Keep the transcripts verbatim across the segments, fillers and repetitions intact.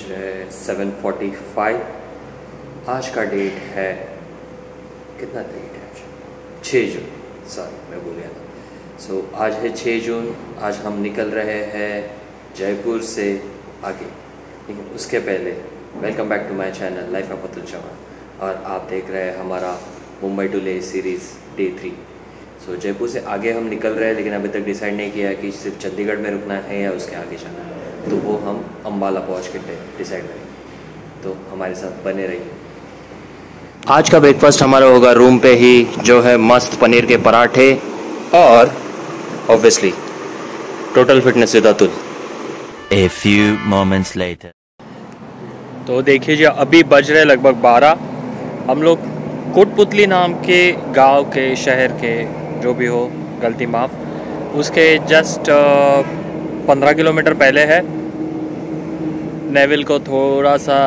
रहे seven forty five. आज का डेट है, कितना डेट है? छः जून, सॉरी मैं भूल गया था। सो so, आज है छः जून। आज हम निकल रहे हैं जयपुर से आगे, लेकिन उसके पहले welcome back to my channel life of Atul Chauhan, और आप देख रहे हैं हमारा Mumbai to Leh series day three. So Jaipur से आगे हम निकल रहे हैं, लेकिन अभी तक डिसाइड नहीं किया है कि सिर्फ चंडीगढ़ में रुकना है या उसके आगे जाना है। तो वो हम अम्बाला पहुंच के डिसाइड करेंगे, तो हमारे साथ बने रहिए। आज का ब्रेकफास्ट हमारा होगा रूम पे ही, जो है मस्त पनीर के पराठे और obviously total fitness with Atul. A few moments later. तो देखिए जी, अभी बज रहे लगभग बारह। हम लोग कोटपुतली नाम के गांव के, शहर के, जो भी हो गलती माफ़, उसके जस्ट पंद्रह किलोमीटर पहले है। नेविल को थोड़ा सा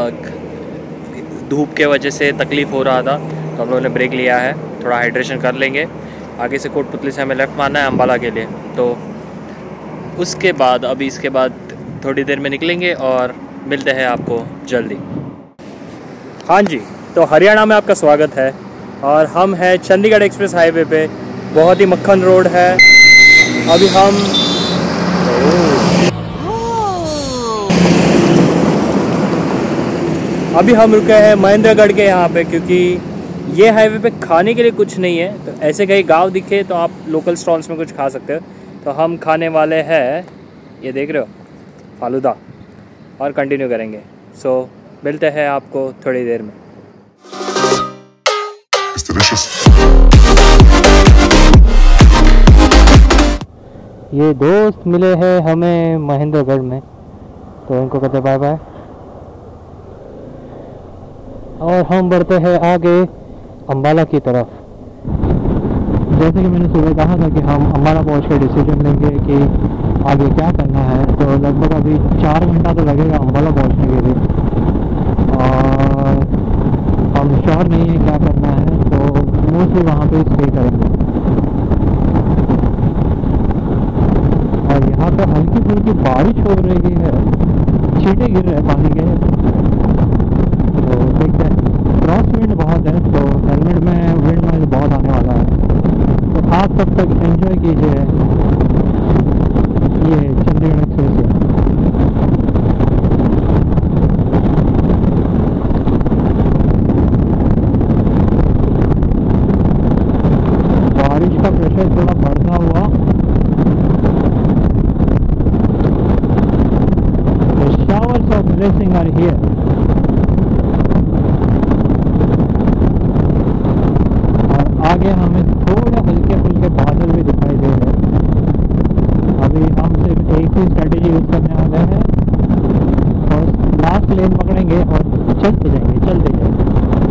धूप के वजह से तकलीफ़ हो रहा था, तो हम लोगों ने ब्रेक लिया है, थोड़ा हाइड्रेशन कर लेंगे। आगे से कोटपुतली से हमें लेफ़्ट मारना है अम्बाला के लिए, तो उसके बाद अभी इसके बाद थोड़ी देर में निकलेंगे और मिलते हैं आपको जल्दी। हाँ जी, तो हरियाणा में आपका स्वागत है, और हम हैं चंडीगढ़ एक्सप्रेस हाईवे पे। बहुत ही मक्खन रोड है। अभी हम अभी हम रुके हैं महेंद्रगढ़ के यहाँ पे, क्योंकि ये हाईवे पे खाने के लिए कुछ नहीं है। तो ऐसे कहीं गांव दिखे तो आप लोकल स्टॉल्स में कुछ खा सकते हो। तो हम खाने वाले हैं, ये देख रहे हो, फालूदा, और कंटिन्यू करेंगे। सो so, मिलते हैं आपको थोड़ी देर में। ये दोस्त मिले हैं हमें महेंद्रगढ़ में, तो इनको कहते बाय बाय, और हम बढ़ते हैं आगे अम्बाला की तरफ। जैसे कि मैंने सुबह कहा था कि हम अम्बाला पहुंच के डिसीजन लेंगे कि आगे क्या करना है, तो लगभग अभी चार घंटा तो लगेगा अम्बाला पहुंचने के लिए, और हम श्योर नहीं है क्या करना है, तो मोस्टली वहाँ पे स्टे करेंगे। और यहाँ पे हल्की फुल्की बारिश हो रही है, छींटे गिर रहे हैं पानी के, तो देखते हैं। क्रॉस विंड बहुत है, तो हेलमेट में विंड नॉइज बहुत आने वाला है, तो आप तब तक एंजॉय कीजिए ये चंडीगढ़ एक्सप्रेस। बारिश का प्रेशर थोड़ा बढ़ता हुआ, the showers of blessing are here. आगे हमें थोड़े हल्के फुल्के बादल भी दिखाई दे रहे हैं। अभी हम सिर्फ एक ही स्ट्रेटेजी यूज करने वाले हैं, और लास्ट लेन पकड़ेंगे और चलते जाएंगे चलते जाएंगे।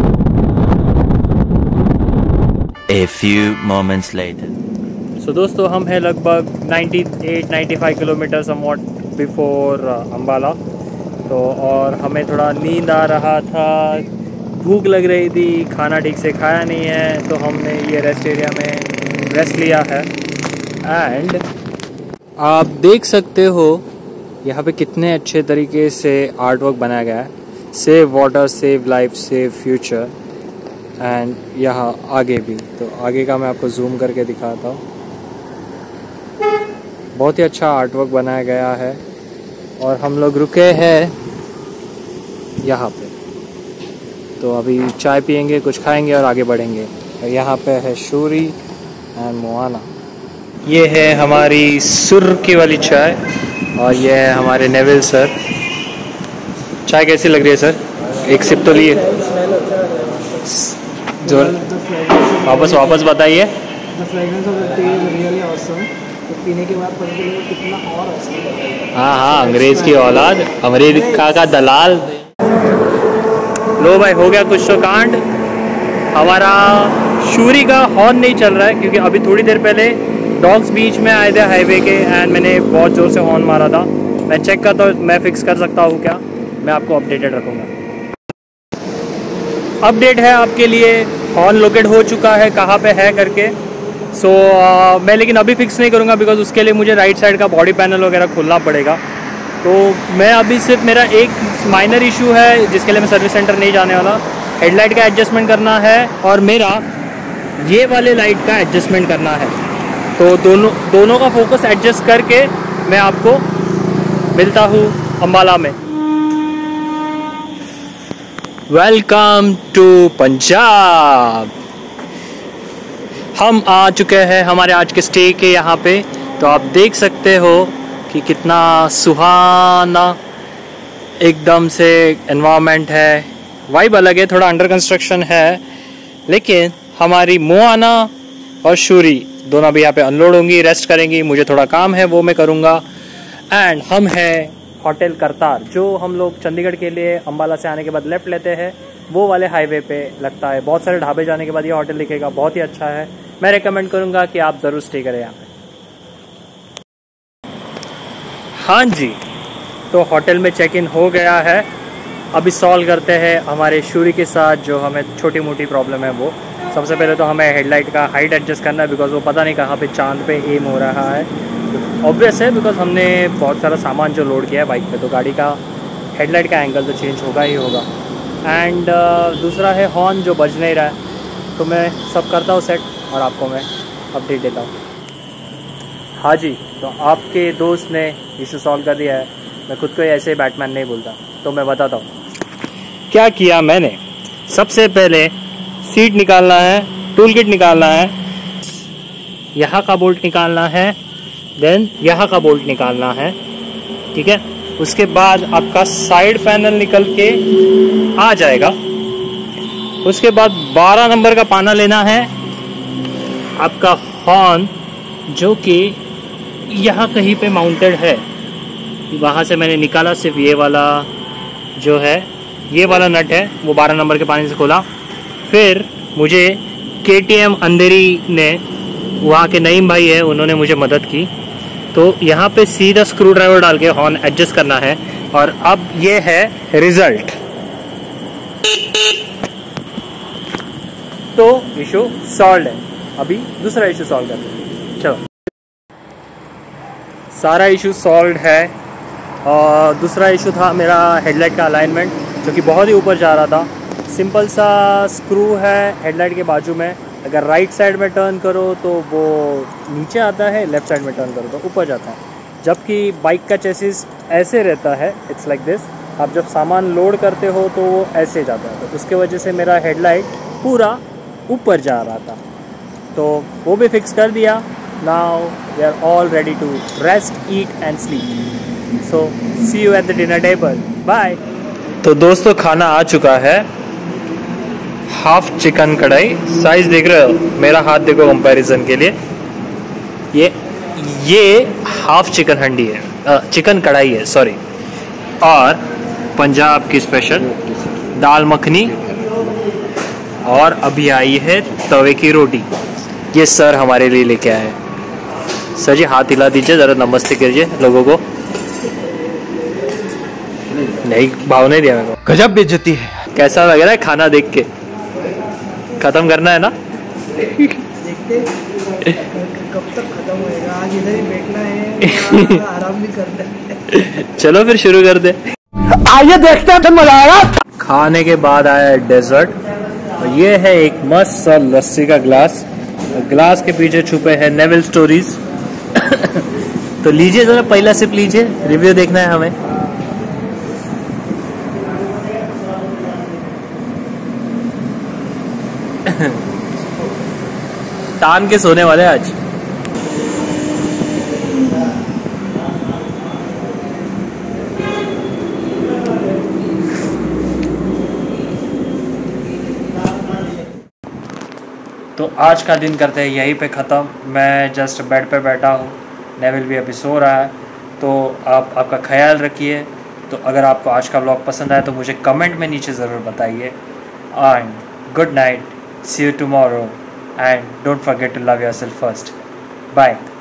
A few moments later. So so, दोस्तों, हम हैं लगभग अट्ठानवे पचानवे किलोमीटर समवॉट बिफोर अम्बाला। तो और हमें थोड़ा नींद आ रहा था, भूख लग रही थी, खाना ठीक से खाया नहीं है, तो हमने ये रेस्ट एरिया में रेस्ट लिया है। एंड आप देख सकते हो यहाँ पे कितने अच्छे तरीके से आर्ट वर्क बनाया गया है। Save water, save life, save future. And यहाँ आगे भी, तो आगे का मैं आपको जूम करके दिखाता हूँ। बहुत ही अच्छा आर्ट वर्क बनाया गया है, और हम लोग रुके हैं यहाँ पे। तो अभी चाय पियेंगे, कुछ खाएंगे और आगे बढ़ेंगे। और यहाँ पे है शूरी एंड मोआना। ये है हमारी सुर की वाली चाय, और ये है हमारे नेविल सर। चाय कैसी लग रही है सर? एक सिप तो लिए, जो वापस वापस बताइए। हाँ हाँ, अंग्रेज़ की औलाद, अमेरिका का दलाल। लो भाई, हो गया कुछ तो कांड। हमारा शूरी का हॉर्न नहीं चल रहा है, क्योंकि अभी थोड़ी देर पहले डॉग्स बीच में आए थे हाईवे के, एंड मैंने बहुत ज़ोर से हॉर्न मारा था। मैं चेक करता हूँ, मैं फिक्स कर सकता हूँ क्या, मैं आपको अपडेटेड रखूँगा। अपडेट है आपके लिए, हॉर्न लोकेट हो चुका है कहाँ पे है करके। सो so, uh, मैं लेकिन अभी फिक्स नहीं करूँगा, बिकॉज उसके लिए मुझे राइट साइड का बॉडी पैनल वगैरह खोलना पड़ेगा। तो मैं अभी सिर्फ मेरा एक माइनर इशू है जिसके लिए मैं सर्विस सेंटर नहीं जाने वाला। हेडलाइट का एडजस्टमेंट करना है और मेरा ये वाले लाइट का एडजस्टमेंट करना है। तो दोनों दोनों का फोकस एडजस्ट करके मैं आपको मिलता हूँ अम्बाला में। Welcome to Punjab. हम आ चुके हैं हमारे आज के स्टे के यहाँ पे। तो आप देख सकते हो कि कितना सुहाना एकदम से एनवायरनमेंट है। वाइब अलग है, थोड़ा अंडर कंस्ट्रक्शन है, लेकिन हमारी मोआना और शूरी दोनों भी यहाँ पे अनलोड होंगी, रेस्ट करेंगी। मुझे थोड़ा काम है वो मैं करूँगा। एंड हम हैं होटल करतार, जो हम लोग चंडीगढ़ के लिए अम्बाला से आने के बाद लेफ्ट लेते हैं, वो वाले हाईवे पे लगता है। बहुत सारे ढाबे जाने के बाद ये होटल दिखेगा, बहुत ही अच्छा है। मैं रेकमेंड करूँगा कि आप ज़रूर स्टे करें यहाँ पे। हाँ जी, तो होटल में चेक इन हो गया है। अभी सॉल्व करते हैं हमारे शूरी के साथ जो हमें छोटी मोटी प्रॉब्लम है वो। सबसे पहले तो हमें हेडलाइट का हाइट एडजस्ट करना है, बिकॉज वो पता नहीं कहाँ पे चांद पे एम हो रहा है। ऑब्वियस है, बिकॉज हमने बहुत सारा सामान जो लोड किया है बाइक पे, तो गाड़ी का हेडलाइट का एंगल तो चेंज होगा ही होगा। एंड uh, दूसरा है हॉर्न जो बज नहीं रहा है, तो मैं सब करता हूँ सेट और आपको मैं अपडेट देता हूँ। हाँ जी, तो आपके दोस्त ने इशू सॉल्व कर दिया है। मैं खुद को ऐसे बैटमैन नहीं बोलता, तो मैं बताता हूँ क्या किया मैंने। सबसे पहले सीट निकालना है, टूल किट निकालना है, यहाँ का बोल्ट निकालना है, देन यहाँ का बोल्ट निकालना है, ठीक है। उसके बाद आपका साइड पैनल निकल के आ जाएगा। उसके बाद बारह नंबर का पाना लेना है, आपका हॉर्न जो कि यहाँ कहीं पे माउंटेड है, वहाँ से मैंने निकाला। सिर्फ ये वाला जो है, ये वाला नट है, वो बारह नंबर के पानी से खोला। फिर मुझे के टी एम अंधेरी ने, वहाँ के नईम भाई है, उन्होंने मुझे मदद की। तो यहाँ पे सीधा स्क्रू ड्राइवर डाल के हॉर्न एडजस्ट करना है। और अब ये है रिजल्ट। तो इशू सॉल्व है। अभी दूसरा इशू सॉल्व करते हैं, चलो। सारा इशू सॉल्व है। और दूसरा इशू था मेरा हेडलाइट का अलाइनमेंट, जो कि बहुत ही ऊपर जा रहा था। सिंपल सा स्क्रू है हेडलाइट के बाजू में, अगर राइट साइड में टर्न करो तो वो नीचे आता है, लेफ्ट साइड में टर्न करो तो ऊपर जाता है। जबकि बाइक का चेसिस ऐसे रहता है, इट्स लाइक दिस। आप जब सामान लोड करते हो तो वो ऐसे जाता है, तो उसके वजह से मेरा हेडलाइट पूरा ऊपर जा रहा था। तो वो भी फिक्स कर दिया। Now we are all ready to rest, eat and sleep. So see you at the dinner table, bye. तो दोस्तों, खाना आ चुका है। हाफ चिकन कढ़ाई, साइज देख रहे हो, मेरा हाथ देखो कंपैरिजन के लिए। ये ये हाफ चिकन हंडी है, आ, चिकन कढ़ाई है, सॉरी। और पंजाब की स्पेशल दाल मखनी, और अभी आई है तवे की रोटी। ये सर हमारे लिए लेके आए। सर जी हाथ हिला दीजिए, ज़रा नमस्ते कीजिए लोगों को। नहीं, भाव नहीं दिया मेरे को। गजब बेइज्जती है। कैसा लग रहा है खाना देख के? खत्म करना है ना? देखते कब तक खत्म होएगा। आज इधर ही बैठना है, आराम भी करना है। चलो फिर शुरू कर दे। आइए देखते हैं, मजा आएगा। खाने के बाद आया है डेजर्ट, और ये है एक मस्त सा लस्सी का ग्लास। ग्लास के पीछे छुपे हैं नेवल स्टोरीज। तो लीजिए, जरा पहला सिप लीजिए, रिव्यू देखना है हमें। तान के सोने वाले आज। तो आज का दिन करते हैं यहीं पे ख़त्म। मैं जस्ट बेड पे बैठा हूँ, नेविल भी अभी सो रहा है। तो आप आपका ख्याल रखिए। तो अगर आपको आज का व्लॉग पसंद आया तो मुझे कमेंट में नीचे ज़रूर बताइए। And good night, see you tomorrow, and don't forget to love yourself first. Bye.